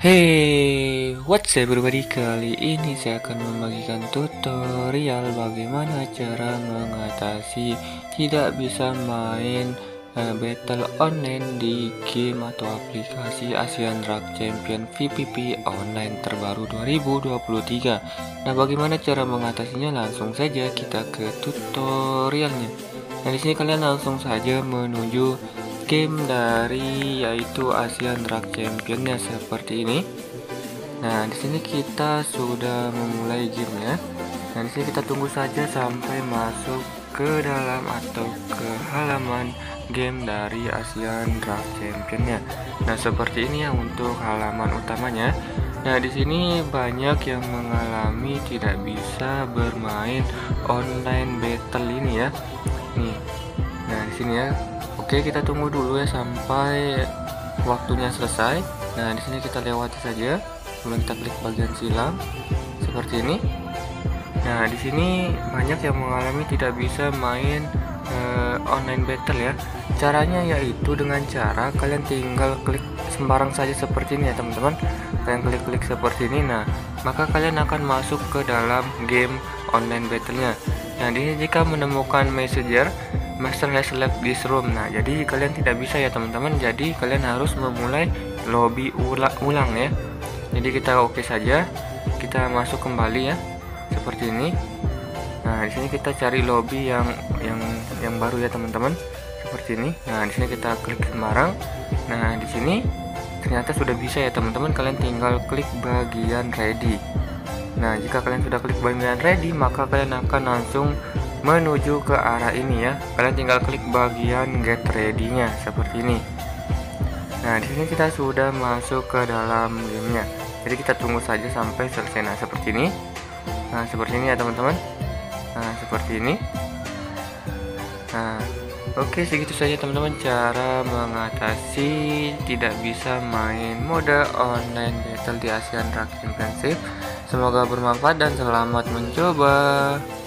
Hey, what's up everybody? Kali ini saya akan membagikan tutorial bagaimana cara mengatasi tidak bisa main battle online di game atau aplikasi Asian Drag Champion VPP online terbaru 2023. Nah, bagaimana cara mengatasinya? Langsung saja kita ke tutorialnya. Nah, di sini kalian langsung saja menuju game dari yaitu Asian Drag Championnya seperti ini. Nah, di sini kita sudah memulai gamenya. Nah, di sini kita tunggu saja sampai masuk ke dalam atau ke halaman game dari Asian Drag Championnya. Nah, seperti ini ya untuk halaman utamanya. Nah, di sini banyak yang mengalami tidak bisa bermain online battle ini ya. Nih. Nah, di sini ya. Oke, kita tunggu dulu ya sampai waktunya selesai. Nah, di sini kita lewati saja. Kemudian kita klik bagian silang seperti ini. Nah, di sini banyak yang mengalami tidak bisa main online battle ya. Caranya yaitu dengan cara kalian tinggal klik sembarang saja seperti ini ya, teman-teman. Kalian klik-klik seperti ini. Nah, maka kalian akan masuk ke dalam game online battle-nya. Nah, di sini jika menemukan messenger Master has left this room. Nah, jadi kalian tidak bisa ya teman-teman. Jadi kalian harus memulai lobby ulang ya. Jadi kita oke saja. Kita masuk kembali ya. Seperti ini. Nah, di sini kita cari lobby yang baru ya teman-teman. Seperti ini. Nah, di sini kita klik sembarang. Nah, di sini ternyata sudah bisa ya teman-teman. Kalian tinggal klik bagian ready. Nah, jika kalian sudah klik bagian ready, maka kalian akan langsung menuju ke arah ini ya. Kalian tinggal klik bagian get ready-nya seperti ini. Nah, di sini kita sudah masuk ke dalam gamenya. Jadi kita tunggu saja sampai selesai. Nah, seperti ini. Nah, seperti ini ya teman-teman. Nah, seperti ini. Nah, oke, segitu saja teman-teman cara mengatasi tidak bisa main mode online battle di Asian Drag Championship. Semoga bermanfaat dan selamat mencoba.